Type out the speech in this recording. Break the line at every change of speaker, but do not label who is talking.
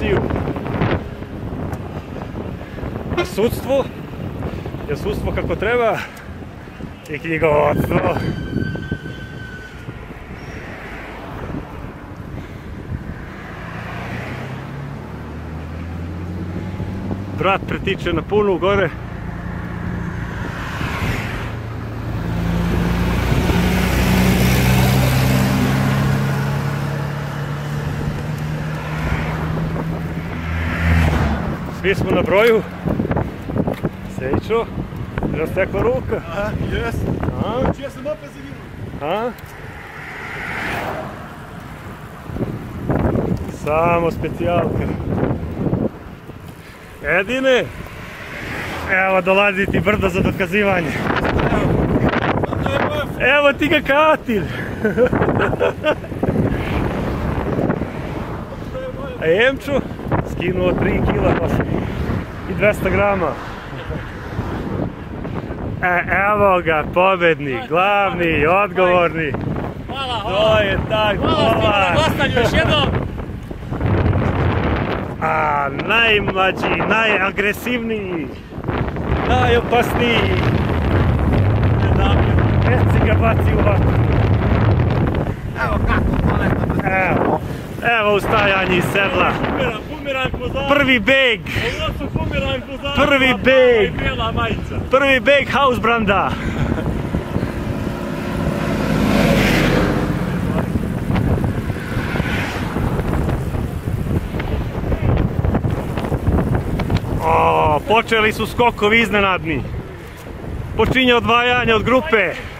policiju. A sudstvo? Je sudstvo kako treba i knjigovodstvo. Brat pretiče na punu gore. Svi smo na broju. Sejčo, rastekla ruka.
Jes. Ja sam opet zaginuo.
Samo specijalka. Edine, evo dolazi ti brdo za dokazivanje. Evo ti ga katil. A Emču skinuo 3 kila i 200 grama. Evo ga, pobednik, glavni, odgovorni.
Hvala,
To je tak,
hvala na glasanju još jednom.
A najmlađi, najagresivniji, najopasniji. Reci ga baci u vatru.
Evo kako koleta.
Evo ustajanje iz sedla.
Bumerang pozadnje.
Prvi beg.
Ovo su bumerang pozadnje.
Prvi beg.
I bijela majica.
Prvi beg Hausbranda. Počeli su skokovi iznenadni. Počinje odvajanje od grupe.